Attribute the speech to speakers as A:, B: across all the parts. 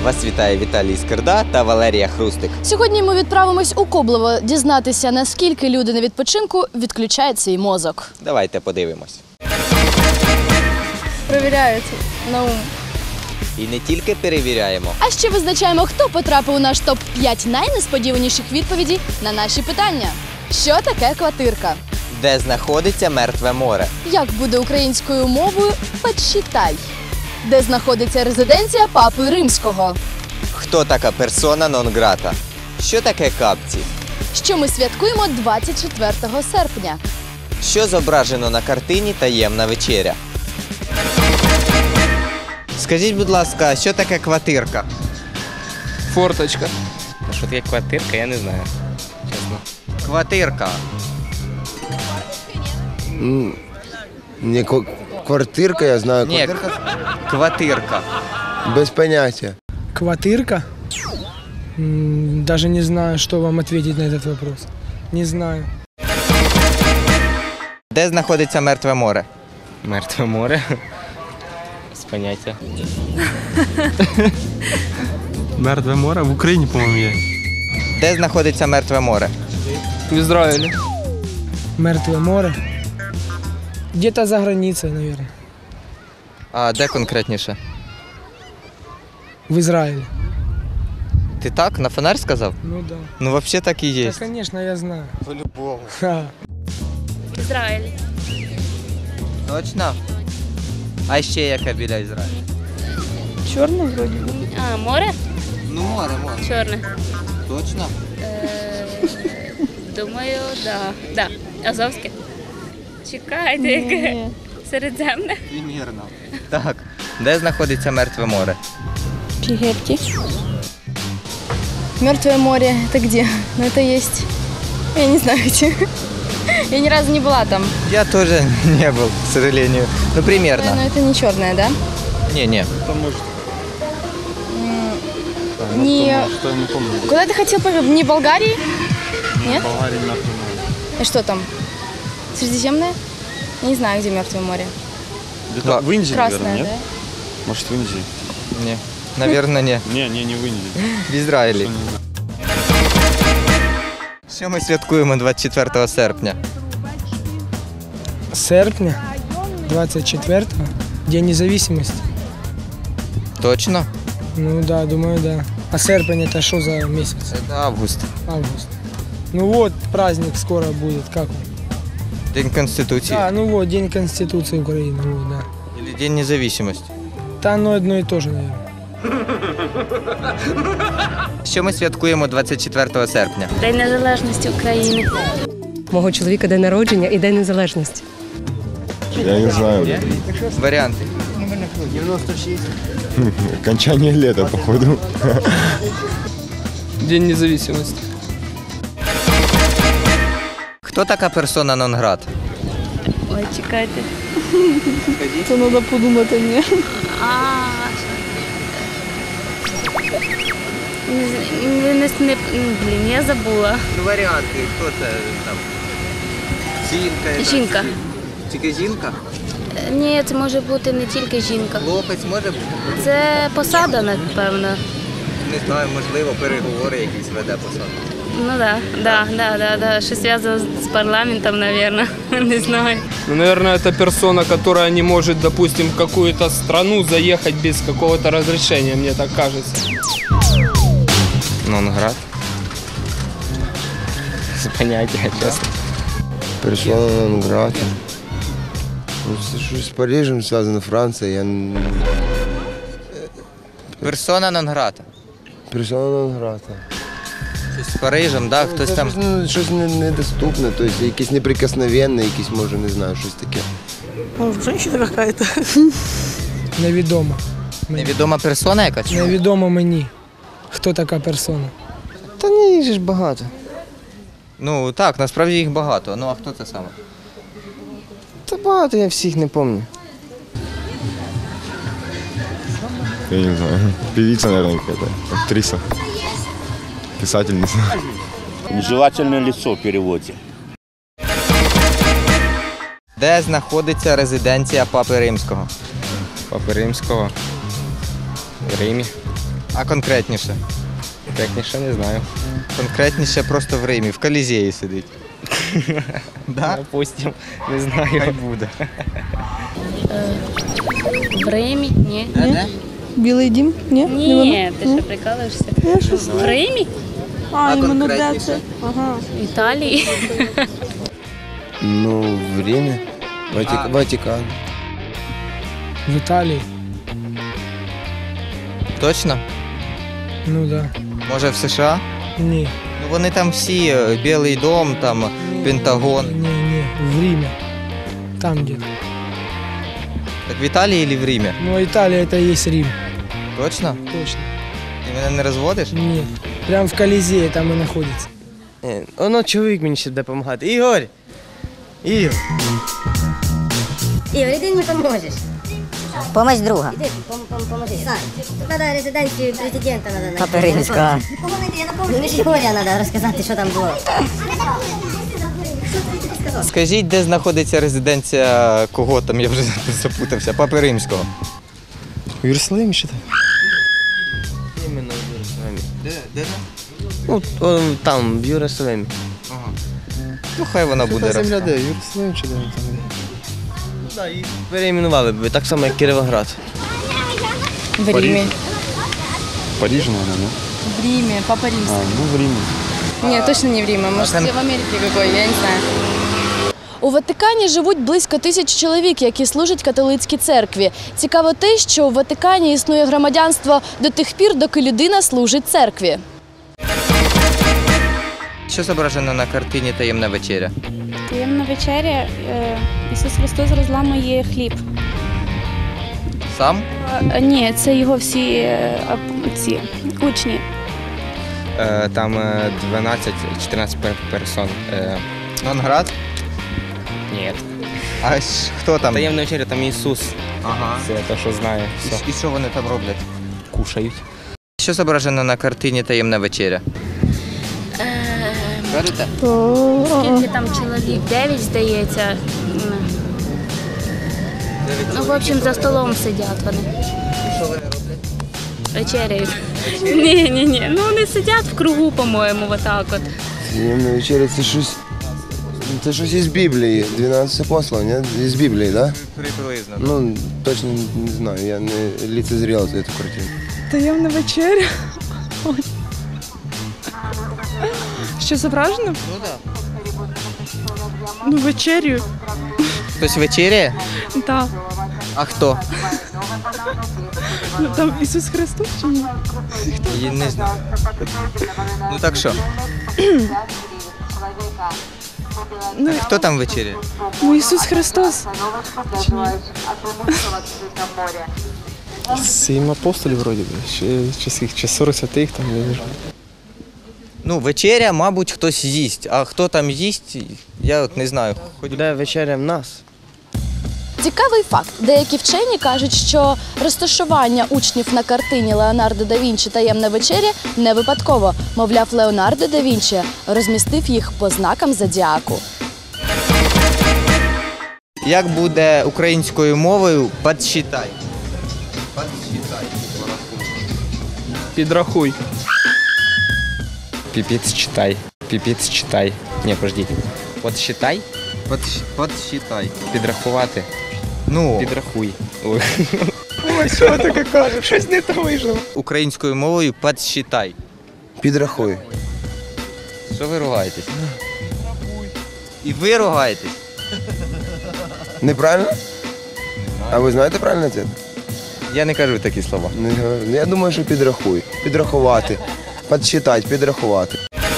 A: Вас вітає Віталій Скирда та Валерія Хрустик.
B: Сьогодні ми відправимось у Коблево дізнатися, наскільки люди на відпочинку відключають свій мозок.
A: Давайте подивимось.
B: Перевіряють на ум.
A: І не тільки перевіряємо.
B: А ще визначаємо, хто потрапив у наш топ-5 найнесподіваніших відповідей на наші питання. Що таке квартирка?
A: Де знаходиться Мертве море?
B: Як буде українською мовою «почитай»? Де знаходиться резиденція Папи Римського?
A: Хто така персона нон-грата? Що таке капці?
B: Що ми святкуємо 24 серпня?
A: Що зображено на картині «Таємна вечеря»? Скажіть, будь ласка, що таке квартирка?
C: Форточка.
D: Що таке квартирка, я не знаю. Чесно.
A: Квартирка.
E: Не квартирка, я знаю.
A: Ні, квартирка.
E: Без понятия.
C: Квартирка? Даже не знаю, что вам ответить на этот вопрос. Не знаю.
A: Де знаходиться Мертве море?
D: Мертве море. З поняття.
F: Мертве море в Україні, по-моєму, є.
A: Де знаходиться Мертве море?
C: В Израиле. Мертвое море. Где-то за границей, наверное.
A: А де конкретніше?
C: В Израиле.
A: Ти так, на фонарь сказав?
C: Ну да.
A: Ну, взагалі так і є.
C: Да, конечно, я знаю.
A: По-любому.
G: Ізраїль.
A: Точно? А ще яке біля Ізраїлю?
G: Чорне вроді. А, море?
A: Ну, море.
G: Чорне.
A: Точно?
G: Думаю, да. Азовське. Чекайте, яке. Середземне.
A: Примірно. Так. Де знаходиться Мертве море?
G: В Єгипті.
B: Мертвое море – это где? Ну, это есть. Я не знаю где. Я ни разу не была там.
A: Я тоже не был, к сожалению. Ну, примерно.
B: Но это не черное, да?
A: Не.
B: Не...
F: Что я не помню.
B: Куда ты хотел поехать? Не Болгарии? Нет?
F: Болгария, Мертвое море.
B: И что там? Средиземное? Я не знаю, где Мертвое море.
F: Где-то в Индии,
B: Красное,
F: наверное, нет?
B: да?
F: Может, в Индии?
A: Не. Наверное, не.
F: Не в Индии.
A: В Ізраїлі. Що ми святкуємо 24 серпня?
C: Серпня 24-го. День независимости.
A: Точно?
C: Ну да, думаю, да. А серпень это что за месяц?
A: Це август.
C: Август. Ну вот, праздник скоро будет. Как он?
A: День Конституції.
C: А, ну вот, День Конституции Украины. Вот, да.
A: Или День независимости.
C: Да, ну одно и то же, наверное.
A: Що ми святкуємо 24 серпня?
G: День Незалежності України.
H: Мого чоловіка день народження і День Незалежності.
E: Я не знаю.
A: Варіанти.
E: Окончание лета, походу.
C: День независимости.
A: Хто така персона нон-грата?
G: Ой, чекайте.
B: Это надо подумать о ней.
G: Блін, я забула.
A: Ну, варіанти. Хто це там? Жінка.
G: Жінка.
A: Тільки жінка?
G: Ні, це може бути не тільки жінка.
A: Хлопець може бути?
G: Це посада, напевно.
A: Не знаю, можливо, переговори якісь веде посаду.
G: Ну да. Щось зв'язано з парламентом, напевно. Не знаю.
C: Ну, наверное, это персона, которая не может, допустим, в какую-то страну заехать без какого-то разрешения, мне так кажется.
A: Нон-грат?
D: З поняття, чесно.
E: Персона нон-грата. Ну, что с Парижем связано, Франция,
A: Персона нон-грата.
E: Персона нон-грата.
A: З Парижем, да? Хтось там.
E: Щось недоступне, тобто якесь неприкосновенне, якесь, може, не знаю, щось таке.
H: Женщина какая-то.
C: Невідомо.
A: Невідома персона якась?
C: Невідомо мені, хто така персона.
E: Та ні, їх ж багато.
A: Ну так, насправді їх багато. Ну а хто це саме?
E: Та багато, я всіх не пам'ятаю.
I: Я не знаю. Певица, наверное, какая-то. Актриса. Писательница.
J: Нежелательное лицо в переводе.
A: Де знаходиться резиденція Папи Римського?
D: Папи Римського. В Римі.
A: А конкретніше?
D: Конкретніше не знаю.
A: Конкретніше просто в Римі, в Колізеї сидить. Да?
D: Допустим, не знаю.
A: Хай буде.
G: В Римі? Ні.
H: Білий дім? Ні?
G: Ні, ти що прикалуєшся? В Римі?
H: А, іменно де це? Ага.
G: В Італії?
E: Ну, в Римі. Ватикан.
C: В Италии?
A: Точно?
C: Ну да.
A: Може в США?
C: Не,
A: Ну вони там всі, Білий дом, там Пентагон.
C: не, в Риме. Там где-то.
A: Так в Італії чи в Римі?
C: Ну, Италия это и есть Рим.
A: Точно?
C: Точно.
A: Ти мене не розводиш?
C: Нет. Прям в Колизее там и находится.
K: Воно чоловік мені ще буде допомагати. Ігор! Ігор!
L: Ігор, іди мені поможеш.
M: Помощь друга.
L: Іди, поможи. Сань, тут треба резиденцію президента надо.
M: Папи Римського.
L: Ну, історія треба розказати, що там було.
A: Скажіть, де знаходиться резиденція кого там, я вже запутався, Папи Римського.
K: В Єрусалимі ще так?
E: Іменно в Єрусалимі.
A: Де?
K: Ну, там, в Єрусалимі.
A: Ага. Ну хай вона буде
K: Земля де? В Єрусалимі чи де там? Так, їх перейменували б, так само, як Кіровоград.
B: В Римі.
I: Париж, наверное, да?
B: В Риме, Папа Римский.
I: Ну, в Риме.
B: Нет, точно не в Риме. Может, в Америке какой, я не знаю. У Ватикані живуть близько 1000 чоловік, які служать католицькій церкві. Цікаво те, що у Ватикані існує громадянство до тих пір, доки людина служить церкві.
A: Що зображено на картині «Таємна вечеря»?
G: Таємна вечеря. Ісус Христос розламує хліб.
A: Сам?
G: Ні, це його всі ці учні.
D: Там 12-14 персон.
A: Нонград?
D: Ні.
A: А хто там?
D: Таємна вечеря, там Ісус.
A: Ага.
D: Це те, що знаю. Все.
A: І що вони там роблять?
D: Кушають.
A: Що зображено на картині «Таємна вечеря»? Кажете?
G: Скільки там чоловік? 9, здається. Ну, в общем, за столом сидять вони.
A: Що вони роблять?
G: Вечеряють. Ні. Ну, вони сидять в кругу, по-моєму, отак от.
E: Таємна вечеря це щось. Це щось із Біблії. 12 апостолів, ні? Із Біблії, так? Да?
A: Приблизно.
E: Ну, точно не знаю, я не лицезрел за цю картину.
H: Таємна вечеря. Що зображено?
A: Ну так.
H: Ну, вечерю.
A: Хтось вечеряє?
H: Так.
A: А хто?
H: Ну, там Ісус Христос чи ні?
A: Я не знаю. Ну так що?
H: Ну,
A: Хто там вечеряє?
H: ну Ісус Христос. Чи ні?
K: 7 апостолів, вроді би. Чи 40 святих там, я не знаю.
A: Ну, вечеря, мабуть, хтось їсть. А хто там їсть, я от не знаю.
K: Буде вечеря в нас.
B: Цікавий факт. Деякі вчені кажуть, що розташування учнів на картині Леонардо да Вінчі «Таємна вечеря» не випадково. Мовляв, Леонардо да Вінчі розмістив їх по знакам зодіаку.
A: Як буде українською мовою «подсчитай»? Подсчитай.
C: Підрахуй.
D: Пипец читай. Пипец читай. Ні, подождіть. Подсчитай?
A: Подсчитай.
D: Підрахувати.
A: Ну,
D: Підрахуй.
K: Ой, що таке каже? Щось не то вийшло.
A: українською мовою «подсчитай».
E: Підрахуй.
A: Що ви ругаєтесь? І ви ругаєтесь?
E: Неправильно? А ви знаєте правильний ответ?
A: Я не кажу такі слова.
E: Не говорю. Ну, я думаю, що підрахуй. Підрахувати. Підсчитати, підрахувати.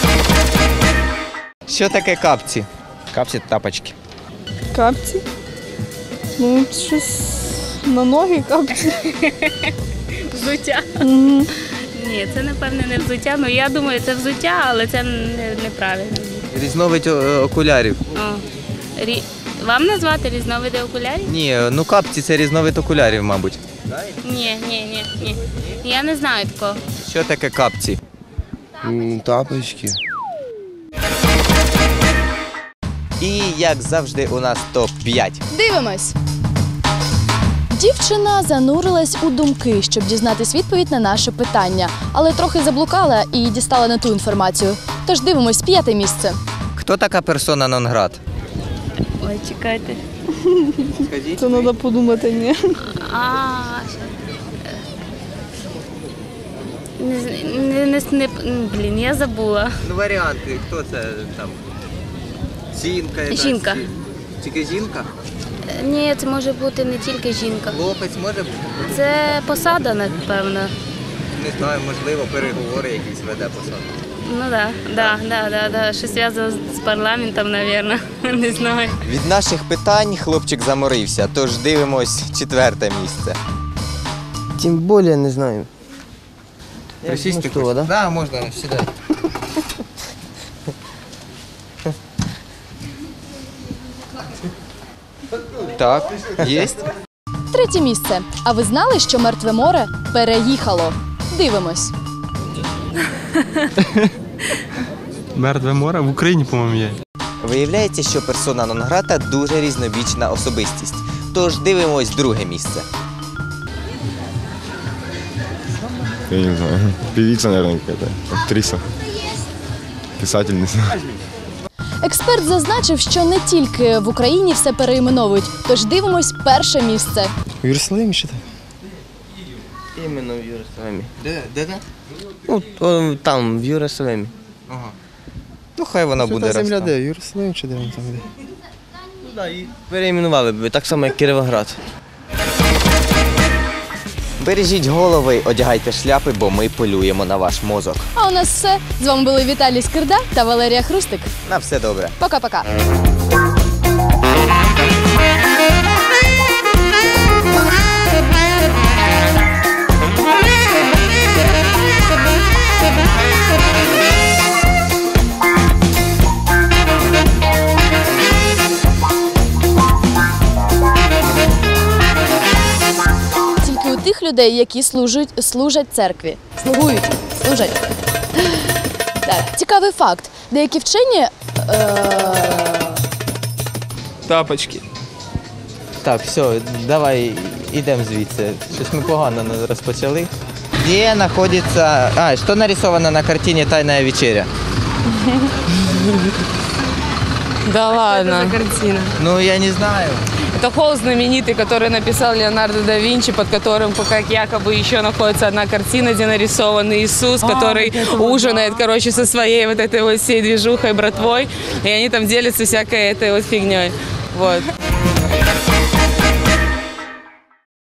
A: Що таке капці?
D: Капці тапочки.
H: Капці? Ну, щось на ноги капці.
G: Взуття. Ні, це, напевне, не взуття. Ну, я думаю, це взуття, але це неправильно.
A: Різновид окулярів.
G: Вам назвати різновиди окулярів?
A: Ні, ну капці це різновид окулярів, мабуть.
G: Ні. Я не знаю такого.
A: Що таке капці?
E: Тапочки.
A: І, як завжди, у нас топ-5.
B: Дивимось. Дівчина занурилась у думки, щоб дізнатись відповідь на наше питання, але трохи заблукала і дістала не ту інформацію. Тож дивимось 5-те місце.
A: Хто така персона нон-грат?
G: Ой, чекайте.
H: Це треба подумати, ні.
G: Блін, я забула.
A: Ну, варіанти, хто це там? Жінка якась?
G: Жінка.
A: Тільки жінка?
G: Ні, це може бути не тільки жінка.
A: Хлопець може бути?
G: Це посада, напевно.
A: Не знаю, можливо, переговори якісь веде посаду.
G: Ну да. Щось зв'язано з парламентом, напевно. Не знаю.
A: Від наших питань хлопчик заморився, тож дивимось 4-те місце.
K: Тим більше не знаю.
A: Присісти
K: що,
A: хочеш?
K: да?
A: Да, можна, сідай. Так, є.
B: 3-те місце. А ви знали, що Мертве море переїхало? Дивимось.
F: Мертве море в Україні, по-моєму, є.
A: Виявляється, що персона нон-грата дуже різнобічна особистість. Тож дивимось 2-те місце.
I: Я не знаю. Певица, наверное, какая-то. Актриса. Писательница.
B: Експерт зазначив, що не тільки в Україні все переіменовують. Тож дивимось 1-те місце.
K: В Єрусалимі ще так? Іменно в Єрусалимі.
A: Де?
K: Ну, там, в Єрусалимі.
A: Ага. Ну, хай вона буде
K: Земля
A: рости.
K: де? Єрусалим чи де він там де? Ну так, і переіменували б, так само, як Кіровоград.
A: Бережіть голови, одягайте шляпи, бо ми полюємо на ваш мозок.
B: А у нас все. З вами були Віталій Скирда та Валерія Хрустик.
A: На все добре.
B: Пока-пока. Тільки у тих людей, які служать церкві. Служать. Так, цікавий факт. Деякі вчені...
C: Тапочки.
A: Так, все, давай йдемо звідси. Щось ми погано розпочали. Де знаходиться... що нарисовано на картині «Тайна вечеря»?
N: Да ладно.
O: Что это за картина?
A: Ну, я не знаю.
N: Это холст знаменитый, который написал Леонардо да Винчи, под которым, как якобы, еще находится одна картина, где нарисован Иисус, который ужинает, короче, со своей вот этой вот всей движухой, братвой, и они там делятся всякой этой вот фигней. Вот.